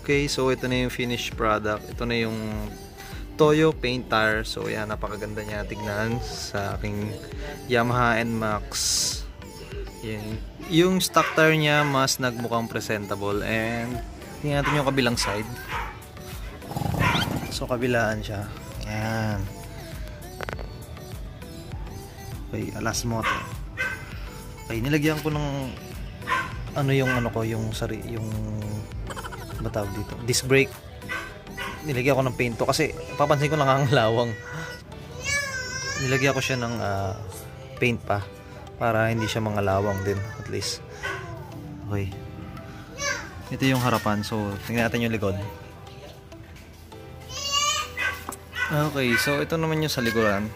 Okay, so ito na yung finished product. Ito na yung TOYO paint tire. So yan, napakaganda niya tignan sa aking Yamaha NMAX. Yan. Yung stock tire niya mas nagmukhang presentable. And tingnan natin yung kabilang side. So kabilaan siya. Yan. Okay, alas mo to. Okay, nilagyan ko ng yung batawag dito, disc brake. Nilagyan ko ng paint to kasi papansin ko nangangalawang. Nilagyan ko siya ng paint pa para hindi siya mangalawang din at least. Okay, ito yung harapan. So tingnan natin yung likod. Okay, so ito naman yung sa likuran.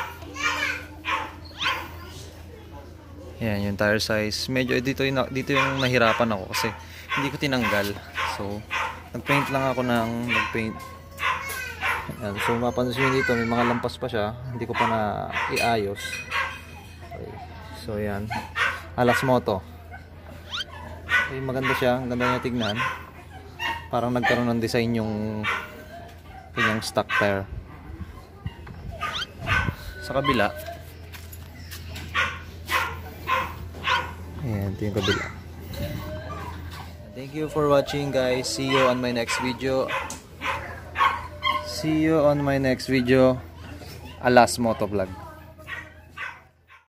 Yan yung tire size. Medyo dito yung nahirapan ako kasi hindi ko tinanggal. So nagpaint lang ako ng nagpaint. Ayan, so mapansin nyo dito may mga lampas pa siya, hindi ko pa na iayos. Okay. So yan, alas moto. Okay, maganda siya, ang ganda niya tignan. Parang nagkaroon ng design yung kanyang stock tire. Sa kabila, ayan, ito yung kabila. Thank you for watching, guys. See you on my next video. See you on my next video. Alas motovlog.